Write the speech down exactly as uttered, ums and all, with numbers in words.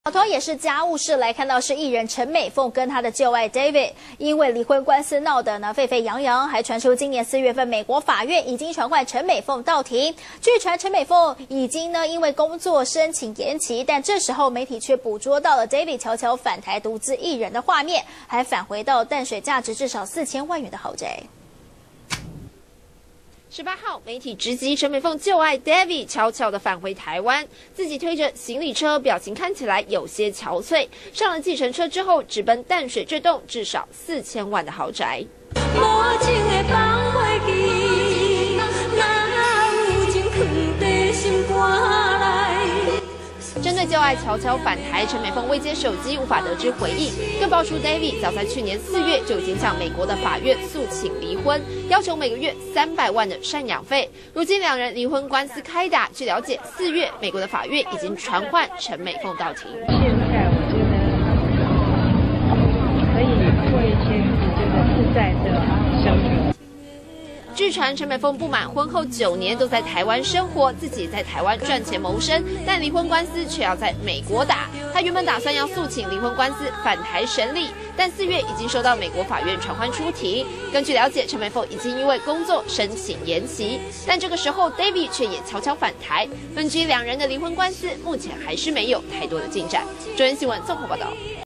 同样也是家务事，来看到是艺人陈美凤跟她的旧爱 David， 因为离婚官司闹得呢沸沸扬扬，还传出今年四月份美国法院已经传唤陈美凤到庭。据传陈美凤已经呢因为工作申请延期，但这时候媒体却捕捉到了 David 悄悄返台独资艺人的画面，还返回到淡水价值至少四千万元的豪宅。 十八号，媒体直击陈美凤旧爱 David 悄悄地返回台湾，自己推着行李车，表情看起来有些憔悴。上了计程车之后，直奔淡水这栋至少四千万的豪宅。针对旧爱悄悄返台，陈美凤未接手机，无法得知回应。更爆出 David 早在去年四月就已经向美国的法院诉请离婚，要求每个月三百万的赡养费。如今两人离婚官司开打，据了解，四月美国的法院已经传唤陈美凤到庭。 现在我觉得可以过一些这个自在的生活。 据传，陈美凤不满婚后九年都在台湾生活，自己在台湾赚钱谋生，但离婚官司却要在美国打。她原本打算要诉请离婚官司返台审理，但四月已经收到美国法院传唤出庭。根据了解，陈美凤已经因为工作申请延期，但这个时候 David 却也悄悄返台。分居两人的离婚官司目前还是没有太多的进展。中央新闻综合报道。